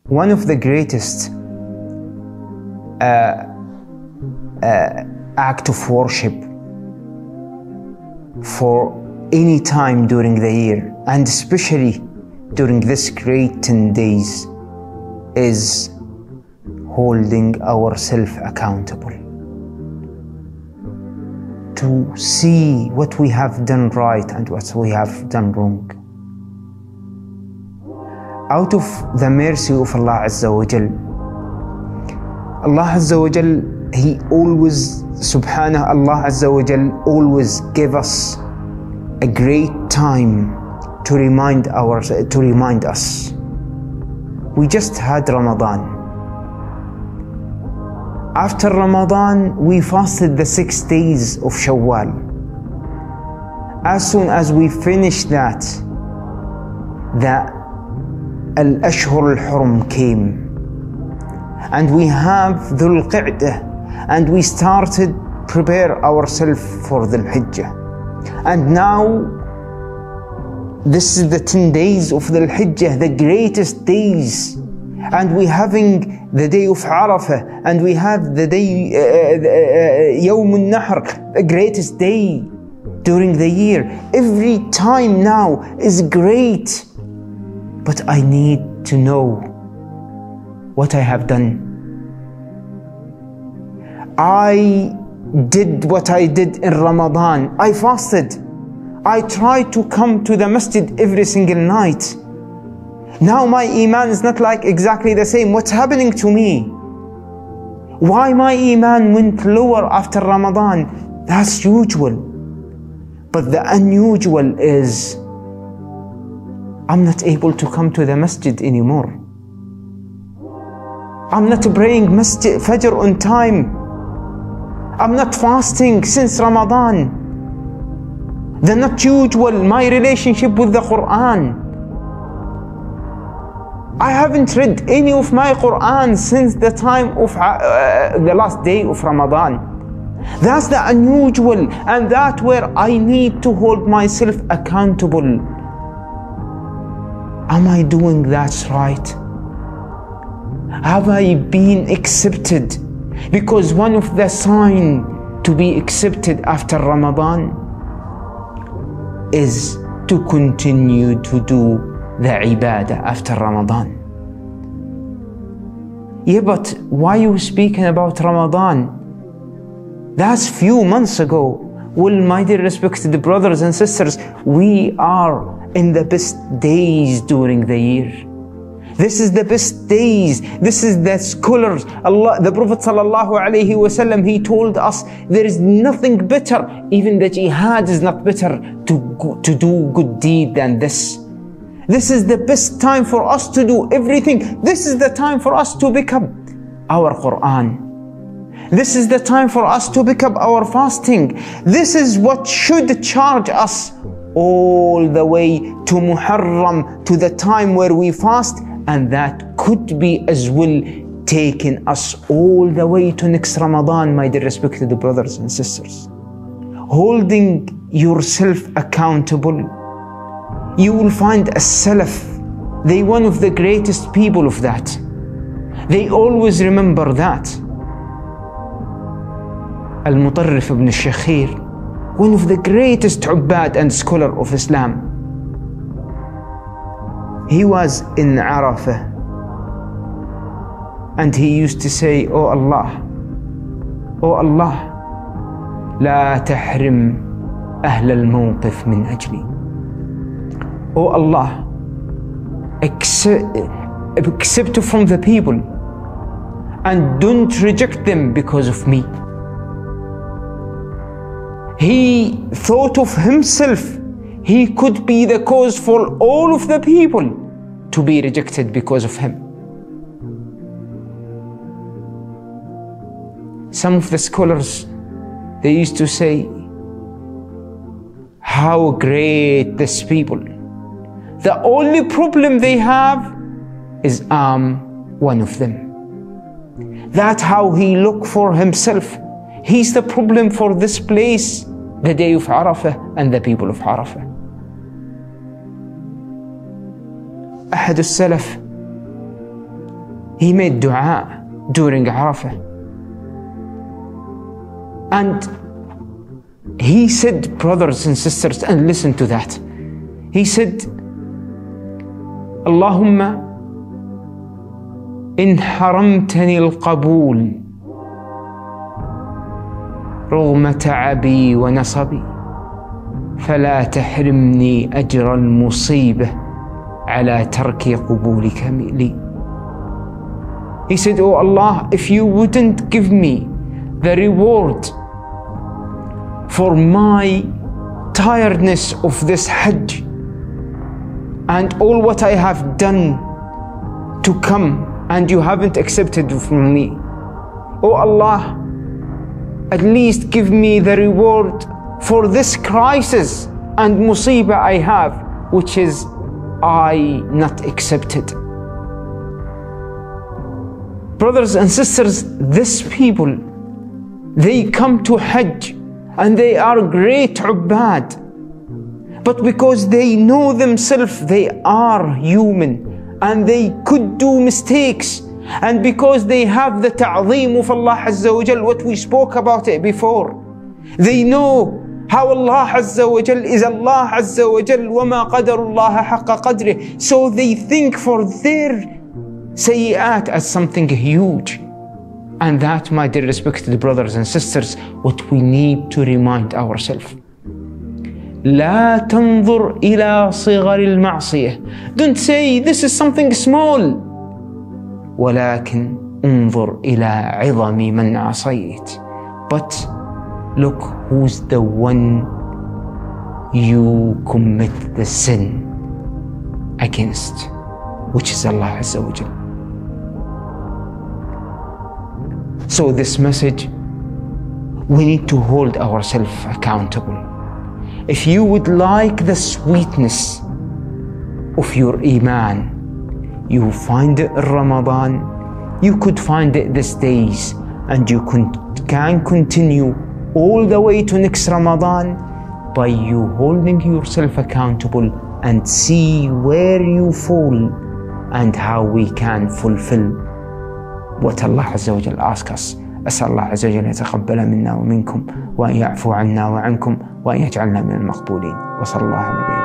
one of the greatest act of worship for any time during the year, and especially during this great 10 days, is holding ourselves accountable to see what we have done right and what we have done wrong. Out of the mercy of Allah Azza wa Jal, Allah Azza wa Jal, He always, Subhanah, Allah Azza wa Jal always give us a great time to remind us. We just had Ramadan. After Ramadan, we fasted the 6 days of Shawwal. As soon as we finished that, the Al-Ashhur al-Hurum came. And we have Dhul Qa'dah, and we started prepare ourselves for the Hijjah. And now, this is the 10 days of the Hijjah, the greatest days. And we having the day of Arafah, and we have the day, Yawm al-Nahr, the greatest day during the year. Every time now is great. But I need to know what I have done. I did what I did in Ramadan. I fasted. I tried to come to the masjid every single night. Now my iman is not like exactly the same. What's happening to me? Why my iman went lower after Ramadan? That's usual. But the unusual is I'm not able to come to the masjid anymore. I'm not praying masjid Fajr on time. I'm not fasting since Ramadan. The not usual, my relationship with the Quran. I haven't read any of my Quran since the time of the last day of Ramadan. That's the unusual, and that's where I need to hold myself accountable. Am I doing that right? Have I been accepted? Because one of the signs to be accepted after Ramadan is to continue to do the ibadah after Ramadan. Yeah, but why are you speaking about Ramadan? That's few months ago. Well, my dear respected brothers and sisters, we are in the best days during the year. This is the best days. This is the scholars. Allah, the Prophet sallallahu alaihi wasallam, he told us there is nothing better. Even the jihad is not better to do good deed than this. This is the best time for us to do everything. This is the time for us to pick up our Quran. This is the time for us to pick up our fasting. This is what should charge us all the way to Muharram, to the time where we fast, and that could be as well taking us all the way to next Ramadan, my dear respected brothers and sisters. Holding yourself accountable. You will find a Salaf, they one of the greatest people of that. They always remember that. Al-Mutarrif ibn al-Shakhir, one of the greatest ubbad and scholar of Islam. He was in Arafah, and he used to say, "Oh Allah, لا تحرم أهل الموقف من أجلي. Oh Allah, accept from the people and don't reject them because of me." He thought of himself. He could be the cause for all of the people to be rejected because of him. Some of the scholars, they used to say, how great these people. The only problem they have is I'm one of them. That's how he looked for himself. He's the problem for this place, the day of Arafah and the people of Arafah. أحد السلف he made dua during Arafah. And he said, brothers and sisters, and listen to that. He said, Allahumma in haramtani al-qabul رغم تعبي ونصبي فلا تحرمني أجر المصيبة على ترك قبولك لي. He said, oh Allah, if you wouldn't give me the reward for my tiredness of this Hajj and all what I have done to come and you haven't accepted from me, oh Allah, at least give me the reward for this crisis and musibah I have, which is I not accepted. Brothers and sisters, these people, they come to Hajj and they are great ubbad, but because they know themselves they are human and they could do mistakes, and because they have the ta'zeem of Allah Azza wa Jal, what we spoke about it before, they know how Allah Azza wa Jal is Allah Azza wa Jal, وَمَا قَدَرُ اللَّهَ حَقَّ قَدْرِهِ. So they think for their sayyat as something huge. And that, my dear respected brothers and sisters, what we need to remind ourselves. لا تنظر إلى صغر المعصية. Don't say this is something small. ولكن انظر إلى عظم من عصيت. But look who's the one you commit the sin against, which is Allah Azza wa Jal. So this message, we need to hold ourselves accountable. If you would like the sweetness of your Iman, you find it in Ramadan, you could find it these days, and you can continue all the way to next Ramadan by you holding yourself accountable and see where you fall and how we can fulfill what Allah Azza wa Jal asks us. أسأل الله عز وجل يتقبل منا ومنكم وأن يعفو عنا وعنكم وأن يجعلنا من المقبولين. وصلى الله على نبينا